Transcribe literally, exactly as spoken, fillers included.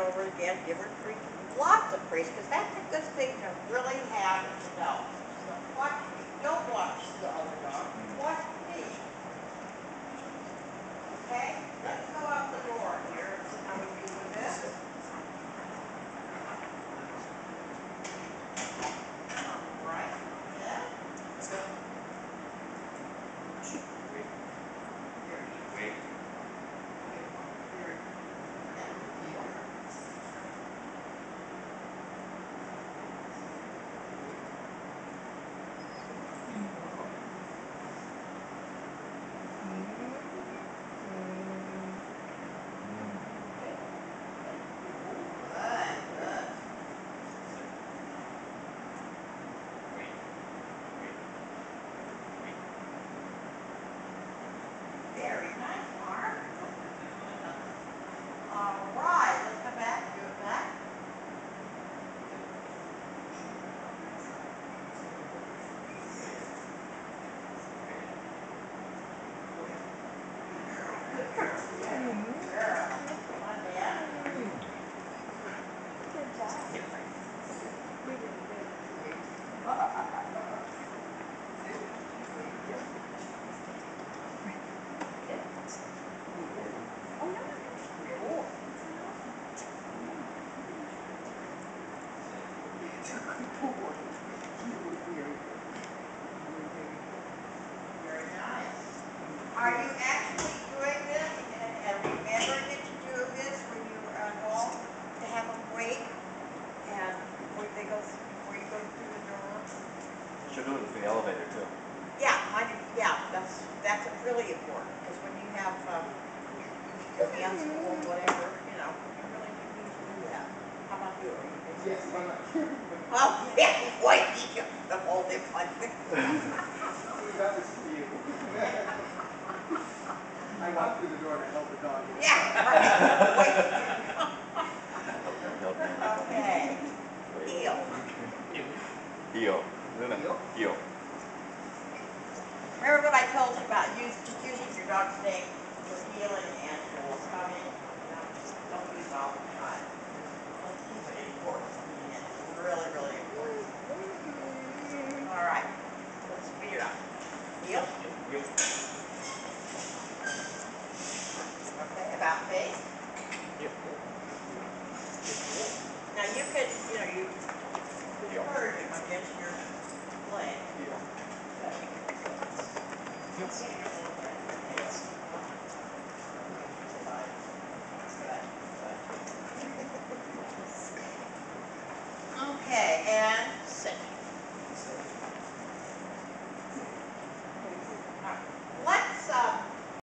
over again, give her three, lots of praise, because that's a good thing to really have in the dog. So watch me. Don't watch the other dog. Watch me. Okay? Let's go out the door here and see how we do with this. All right. Yeah. Very nice, Mark. All right, let's come back, do it back. Come on, Dad. Good job. Very nice. Are you actually doing this and, and remembering that you do this when you are at home to have them wait and before they go before you go through the door? Should do it for the elevator too. Yeah, mine, yeah, that's that's really important because when you have um, your hands full, whatever, you know, you really do need to do that. How about you? Are you busy? Yes, I'm not sure. Oh, yeah, wait, you the whole thing like this. That was for you. I walked through the door to help the dog. Yeah, right. Wait. Help me. Okay. Heel. Heel. Luna. Heel? Heel. Remember what I told you about use, just using your dog's name for healing and for coming? You know, just don't use it all the time. Let's keep it important. It's really, really important. All right. Let's speed it up. Heel. Okay, about face. Now you could, you know, you could encourage him against your leg. Okay.